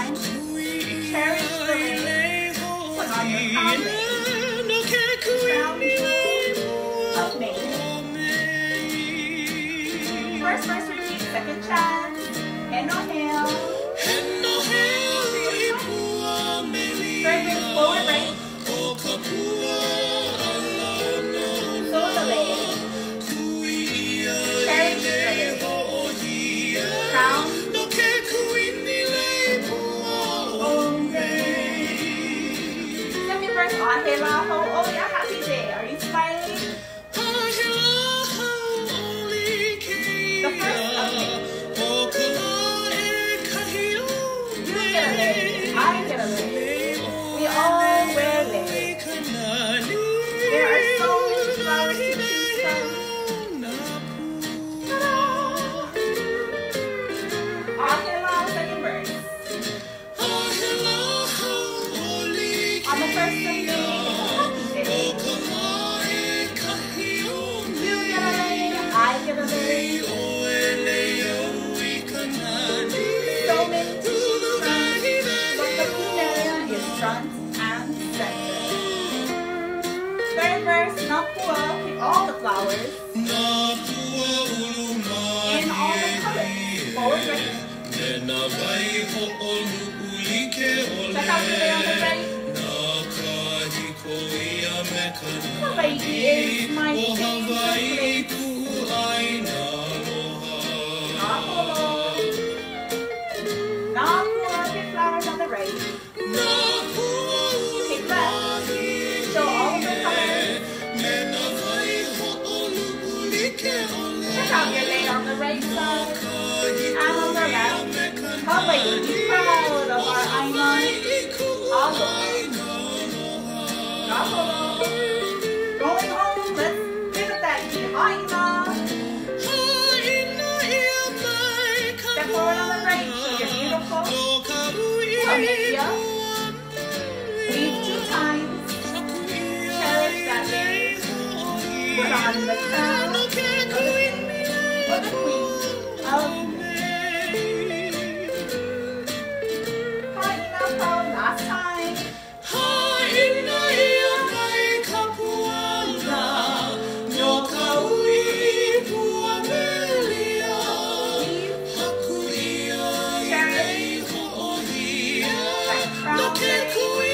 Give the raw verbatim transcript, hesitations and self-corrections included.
time. Cherish the ring. Put on your crown ring. Crown jewel of May. First verse repeat, second chant. Inhale. Third verse forward right. Solely. Cherish the ring. Crown. Second verse, ahela ho oh yeah, happy day. Are you smiling? The first of May. You get a lei, I get a lei. We all wear lei. There are so many flowers to choose from. Ahela, second verse. On the first of May, it's a happy day. You get a lei, I get a lei. So many to choose from, but the Lunaria is front and center. Third verse, Napua, pick all the flowers in all the colors. Forward right. Check out the lei on the right. Hawaii is my favorite place. Napolo. Napua, pick flowers on the right. Pick left. Show all of the colors. Check out your lei on the right side and on the left. Hawaii, be proud of our island. Aloha. Napolo. Going home, let's visit that Haina. Step forward on the right, show you're beautiful. Familia. Breathe two times. Cherish that day. Put on the crown of the king or the queen of May. Haina po, last time. Cherish that crown.